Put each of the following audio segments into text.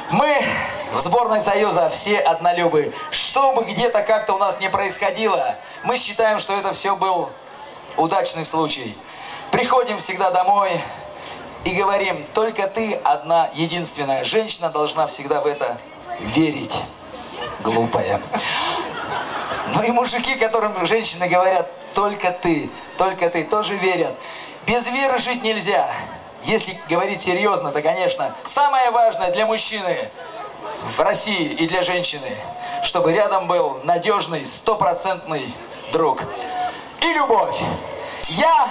Мы в сборной Союза все однолюбы. Что бы где-то как-то у нас не происходило, мы считаем, что это все был удачный случай. Приходим всегда домой и говорим: только ты одна, единственная. Женщина должна всегда в это верить. Глупая. Ну и мужики, которым женщины говорят: только ты, тоже верят. Без веры жить нельзя. Если говорить серьезно, то, конечно, самое важное для мужчины в России и для женщины, чтобы рядом был надежный, стопроцентный друг. И любовь. Я,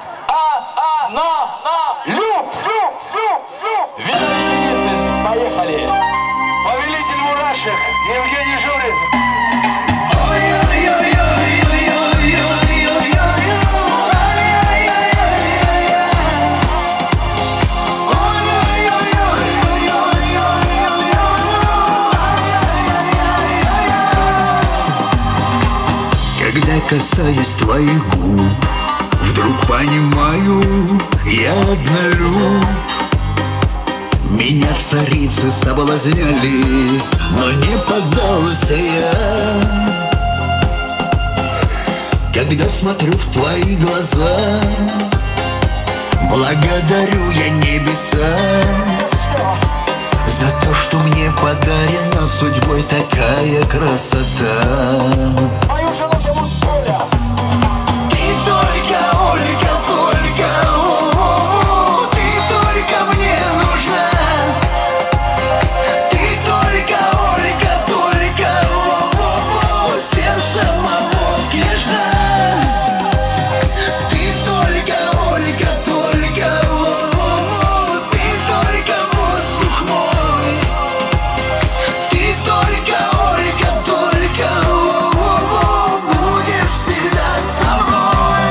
люб. Виталий Синицын, поехали. Повелитель мурашек, Евгений Журин. Когда касаюсь твоих губ, вдруг понимаю, я однолюб. Меня царицы соблазняли, но не поддался я. Когда смотрю в твои глаза, благодарю я небеса за то, что мне подарена судьбой такая красота. Мою жену зовут Оля. Ты только, Ольга, только, ты только мне нужна. Ты только, Ольга, только, сердце моего нежна. Ты только, Ольга, только, ты только воздух мой. Ты только, Ольга, только, будешь всегда со мной.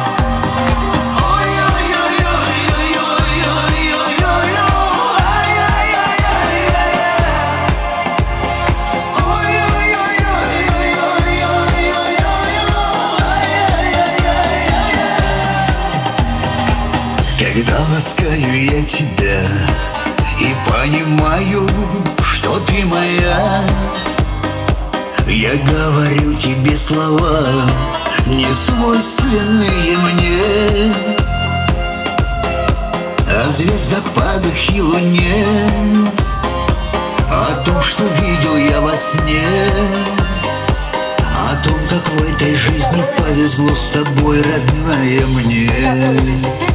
Когда ласкаю я тебя и понимаю, что ты моя, я говорю тебе слова, не свойственные мне, о звездопадах и луне, о том, что видел я во сне, о том, как в этой жизни повезло с тобой, родная мне.